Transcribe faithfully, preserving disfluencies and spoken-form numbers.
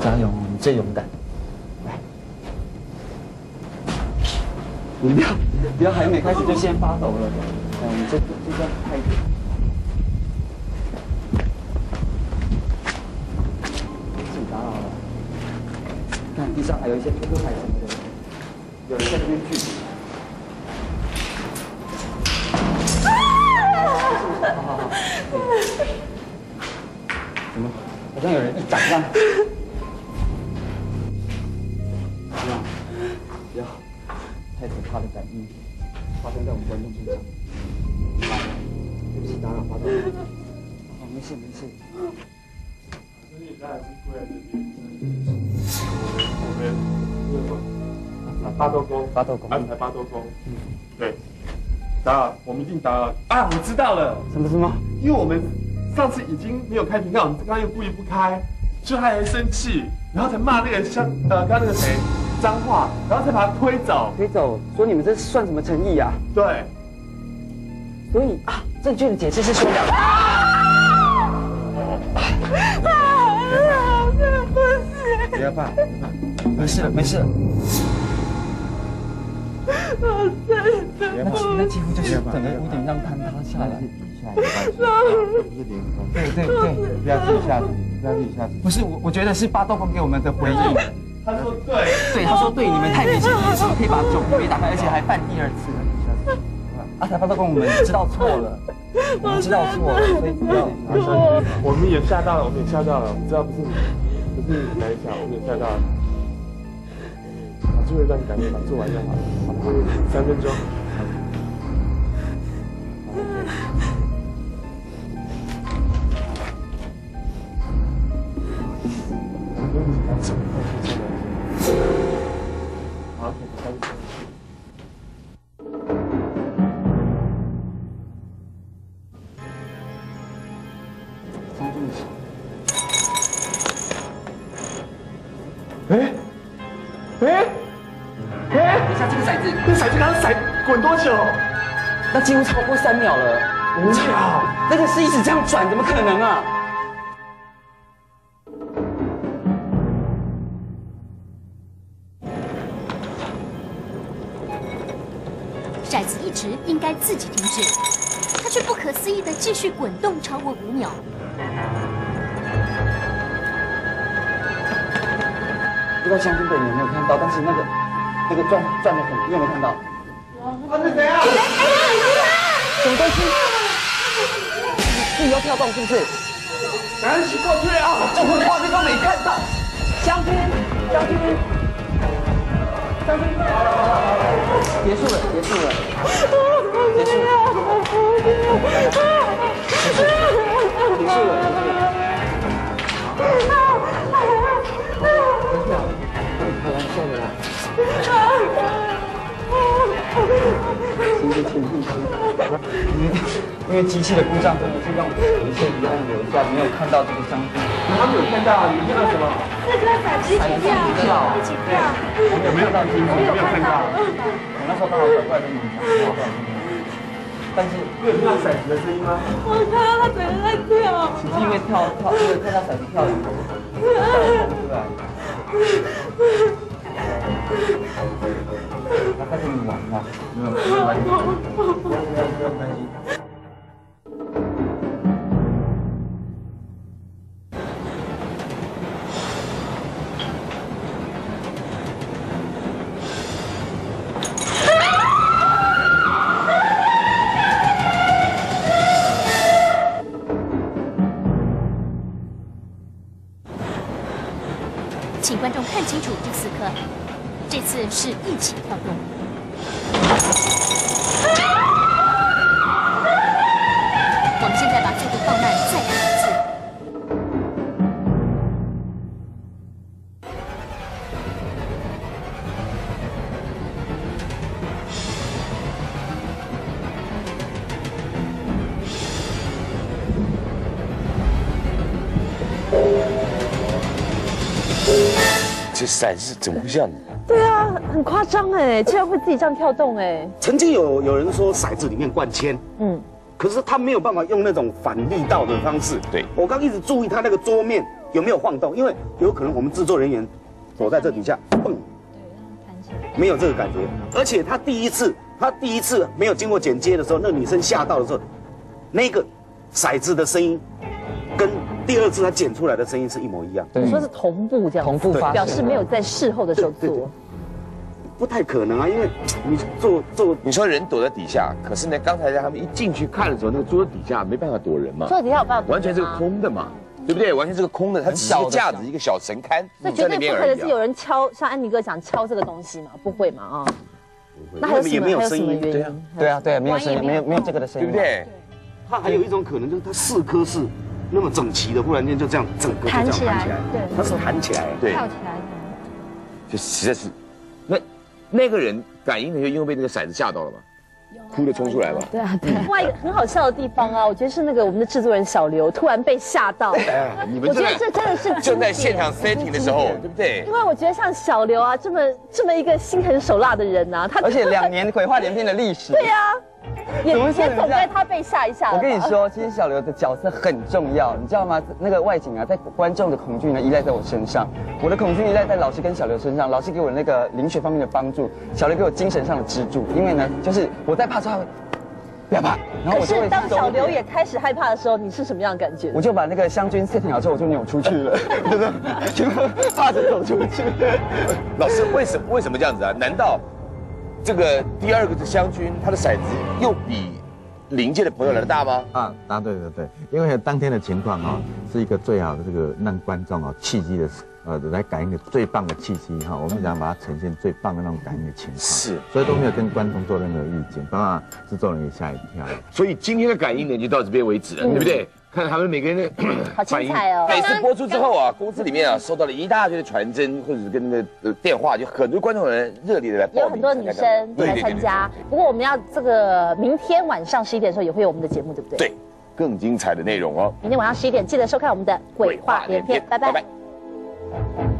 加油，你最勇敢。来，你不要不要还没开始就先发抖了。来，我们这这叫开始。自己打扰了。看地上还有一些扑克牌什么的，有人在那边聚集。 好好好，怎么？好像有人一掌上。不要，不要，太可怕的感应发生在我们观众身上。对不起，打扰打扰。哦，没事没事。 所以大家是过来这边，我们那个什么啊，八斗宫， 八斗宫， 安排八斗宫。嗯，对。 打扰，我们一定打扰啊！我知道了， 什么什么？ 因为我们上次已经没有开频道，我们刚刚又故意不开，所以他还生气，然后才骂那个像呃，刚刚那个谁脏话，然后才把他推走。 推走，说你们这算什么诚意啊？ 对， 所以啊，正确的解释是说两。不行！不要怕，没事了，没事了。 我真的那那几乎就是整个屋顶让坍塌下来。 下一个不是凌空。 对对对， 不要自己下去，不要自己下去。 不是我，我觉得是八斗宫给我们的回应。 他说对， 对，他说对，你们太没诚意，怎么可以把酒杯打开，而且还办第二次？阿才八斗宫，我们知道错了，我们知道错了，所以不要。 我们也吓到了，我们也吓到了，我们知道不是你，不是你来一下，我们也吓到了。 就会让你赶紧把做完就好了，好不好？三分钟。好，开始。三分钟。哎，哎。 哎， 等一下，这个骰子， 那骰子刚刚骰滚多久？ 那几乎超过三秒了。 五秒， 那个是一直这样转，怎么可能啊？ 骰子一直应该自己停止，它却不可思议地继续滚动超过五秒。 不知道相信的你有没有看到，但是那个。 那个转转的很，你有没有看到？ 啊，是谁啊？ 什么东西？自己要跳动是不是？ 赶紧过去啊！ 这会画面都没看到。将军，将军，将军，结束了，结束了，结束了，结束了，结束了。开玩笑的啦。 请请请请，因为因为机器的故障真的是让我一切遗憾留下，没有看到这个将军。 他们有看到，你看到什么？ 四颗骰子一起跳，一起跳。 有没有看到金子？没有看到。 我那时候刚好拐过来跟你们讲，但是你有听到骰子的声音吗？ 我看到他整个在跳。 只是因为跳跳，因为看到骰子跳了，出来。 他在跟你玩吗？没有，没有玩。不要不要不要担心。 请观众看清楚第四颗，这次是一起跳动。我们现在把速度放慢，再看一次。 这骰子怎么会这样？ 对啊，很夸张哎，竟然会自己这样跳动哎。 曾经有有人说骰子里面灌铅， 嗯， 可是他没有办法用那种反力道的方式。 对， 我刚一直注意他那个桌面有没有晃动，因为有可能我们制作人员躲在这底下，蹦，没有这个感觉。而且他第一次，他第一次没有经过剪接的时候，那女生吓到的时候，那个骰子的声音跟第二次他剪出来的声音是一模一样。 你说是同步这样， 同步发生， 表示没有在事后的时候做。 不太可能啊，因为你做做， 你说人躲在底下，可是呢，刚才他们一进去看的时候，那个桌子底下没办法躲人嘛， 桌子底下有办法躲人吗？ 完全是个空的嘛，对不对？完全是个空的，它只是一个架子，一个小神龛那绝对不可能是有人敲，像安妮哥讲敲这个东西嘛，不会嘛啊？那还有什么？还有什么原因？ 对啊，对啊，对啊，没有声音，没有没有这个的声音， 对不对？ 它还有一种可能就是它四颗是那么整齐的，忽然间就这样整个弹起来， 对，它是弹起来， 对， 跳起来的。 就实在是，那那个人感应的就因为被那个骰子吓到了嘛，哭着冲出来嘛。 对啊，对。另外一个很好笑的地方啊，我觉得是那个我们的制作人小刘突然被吓到。 哎，你们我觉得这真的是就在现场 setting 的时候，对不对？ 因为我觉得像小刘啊，这么这么一个心狠手辣的人啊，他而且两年鬼话连篇的历史。 对呀。也也总该他被吓一吓。 我跟你说，其实小刘的角色很重要，你知道吗？那个外景啊，在观众的恐惧呢依赖在我身上，我的恐惧依赖在老师跟小刘身上。老师给我那个灵学方面的帮助，小刘给我精神上的支柱。因为呢，就是我在怕之后，不要怕，然后我就会。 当小刘也开始害怕的时候，你是什么样的感觉？ 我就把那个湘军 setting 好之后，我就扭出去了，对不对？就怕着走出去。 老师，为什么为什么这样子啊？难道？这个第二个是湘军，他的骰子又比临界的朋友来的大吗？ 啊，答对对对，因为当天的情况啊、哦，是一个最好的这个让观众啊契机的呃来感应的最棒的契机哈，我们想把它呈现最棒的那种感应的情况， 是， 所以都没有跟观众做任何意见，包括制作人也吓一跳。 所以今天的感应呢就到这边为止了，对不对？看他们每个人的好精彩哦！ 每次播出之后啊，公司里面啊收到了一大堆的传真或者是跟那个呃电话，就很多观众人热烈的来报名， 有很多女生来参加。不过我们要这个明天晚上十一点的时候也会有我们的节目，对不对？ 对，更精彩的内容哦。 明天晚上十一点记得收看我们的《鬼话连篇》，拜拜。